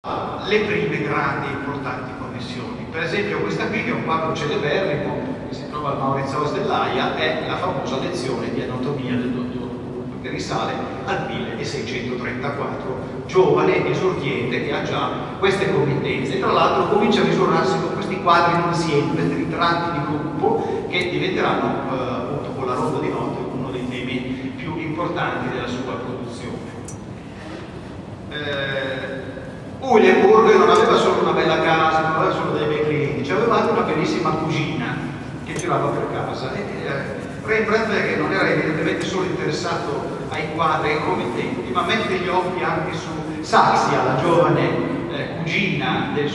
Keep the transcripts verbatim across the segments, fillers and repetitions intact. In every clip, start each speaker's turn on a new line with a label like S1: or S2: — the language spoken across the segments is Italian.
S1: le prime grandi e importanti commissioni. Per esempio questa qui, che è un quadro celeberrimo che si trova al Maurizio dell'Aia, è la famosa lezione di anatomia del dottor Burke, che risale al milleseicentotrentaquattro, giovane, esordiente, che ha già queste committenze. Tra l'altro comincia a misurarsi con questi quadri insieme, questi ritratti di gruppo, che diventeranno eh, appunto con la Ronda di Notte uno dei temi più importanti della sua produzione. Eh, Ulenburg non aveva solo una bella casa, non aveva solo dei bei clienti, aveva anche una bellissima cugina che girava per casa. E, eh, Rembrandt, che non era evidentemente solo interessato ai quadri e ai committenti, ma mette gli occhi anche su Saxia, la giovane eh, cugina del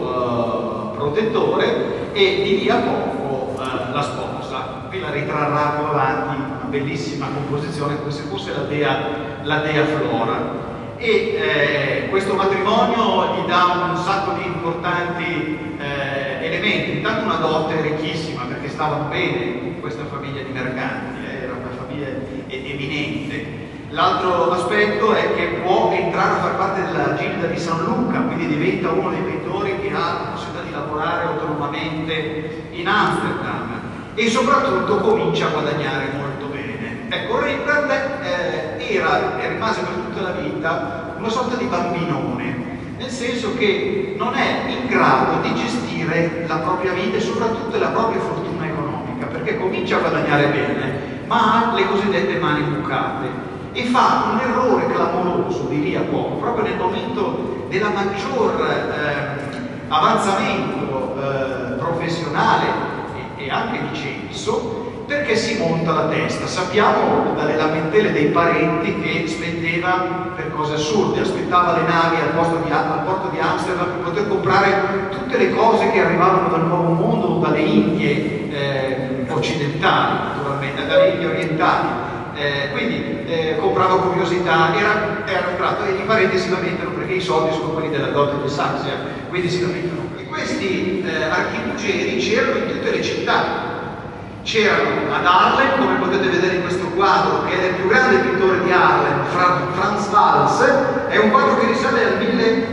S1: suo eh, protettore, e di lì a poco eh, la sposa. Qui la ritrarrà più avanti, una bellissima composizione, come se fosse la dea, la dea Flora. E eh, questo matrimonio gli dà un sacco di importanti eh, elementi. Intanto una dote ricchissima, perché stavano bene in questa famiglia di mercanti, eh, era una famiglia eminente. L'altro aspetto è che può entrare a far parte della Gilda di San Luca, quindi diventa uno dei pittori che ha la possibilità di lavorare autonomamente in Amsterdam, e soprattutto comincia a guadagnare molto bene. Ecco, Rembrandt eh, era e rimase per tutta la vita una sorta di bambinone, nel senso che non è in grado di gestire la propria vita e soprattutto la propria fortuna economica, perché comincia a guadagnare bene, ma ha le cosiddette mani bucate e fa un errore clamoroso di lì a poco, proprio nel momento della maggior eh, avanzamento eh, professionale e, e anche di censo, perché si monta la testa. Sappiamo dalle lamentele dei parenti che spendeva per cose assurde, aspettava le navi al, posto di, al porto di Amsterdam per poter comprare tutte le cose che arrivavano dal Nuovo Mondo o dalle Indie eh, occidentali, naturalmente, dalle Indie orientali. Eh, quindi eh, comprava curiosità, era, era un tratto, e i parenti si lamentano perché i soldi sono quelli della dote di Saxia, quindi si lamentano. E questi eh, archibugieri c'erano in tutte le città. C'erano ad Harlem, come potete vedere in questo quadro, che è il più grande pittore di Harlem, Franz Hals. È un quadro che risale al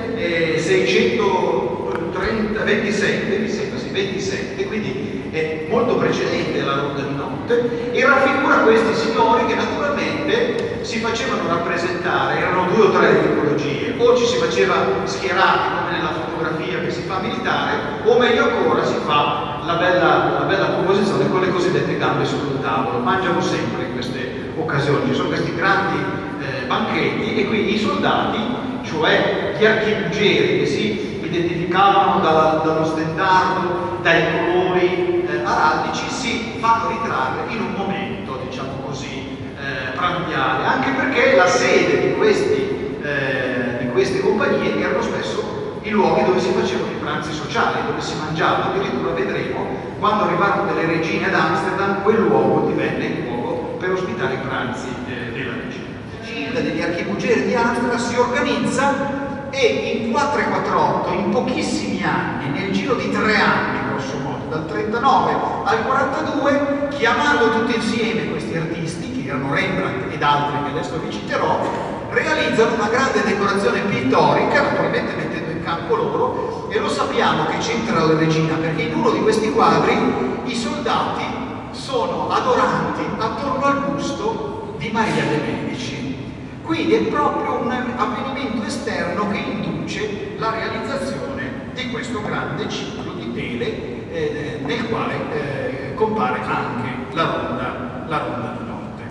S1: milleseicentoventisette, mi sembra, sì, ventisette, quindi è molto precedente alla Ronda di Notte, e raffigura questi signori che naturalmente si facevano rappresentare, erano due o tre tipologie, o ci si faceva schierati come nella fotografia che si fa militare, o meglio ancora si fa la bella, la bella composizione con le cosiddette gambe sul tavolo. Mangiano sempre in queste occasioni, ci sono questi grandi eh, banchetti, e qui i soldati, cioè gli archibugieri che si identificavano dalla, dallo stendardo, dai colori eh, araldici, si fanno ritrarre in un momento, diciamo così, eh, prandiale, anche perché la sede di, questi, eh, di queste compagnie erano spesso i luoghi dove si facevano i pranzi sociali, dove si mangiava. Addirittura vedremo, quando arrivarono delle regine ad Amsterdam, quel luogo divenne il luogo per ospitare i pranzi eh, della regina. La Gilda degli archibugieri di Amsterdam si organizza, e in quattrocentoquarantotto, in pochissimi anni, nel giro di tre anni grosso modo, dal trentanove al quarantadue, chiamando tutti insieme questi artisti, che erano Rembrandt ed altri che adesso vi citerò, realizzano una grande decorazione pittorica, naturalmente mettendo in campo loro, e lo sappiamo che c'entra la regina, perché in uno di questi quadri i soldati sono adoranti attorno al busto di Maria de' Medici. Quindi è proprio un avvenimento esterno che induce la realizzazione di questo grande ciclo di tele eh, nel quale eh, compare anche la ronda, la ronda di notte.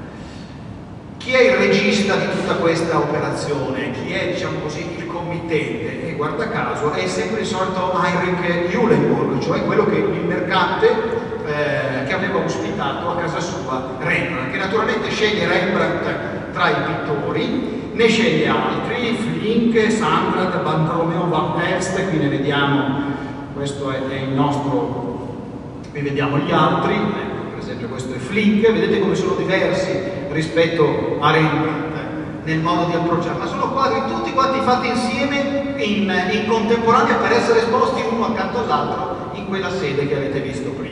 S1: Chi è il regista di tutta questa operazione? Chi è, diciamo così, il committente? E guarda caso è sempre il solito Heinrich Ulenburg, cioè quello che il mercante eh, che aveva ospitato a casa sua Rembrandt, che naturalmente sceglie Rembrandt tra i pittori, ne sceglie altri, Flink, Sandrat, Bartolomeo Van Perst. Qui ne vediamo, questo è, è il nostro, qui vediamo gli altri, ecco, per esempio questo è Flink, vedete come sono diversi rispetto a Rembrandt nel modo di approcciare, ma sono quadri tutti quanti fatti insieme in, in contemporanea per essere esposti uno accanto all'altro in quella sede che avete visto prima.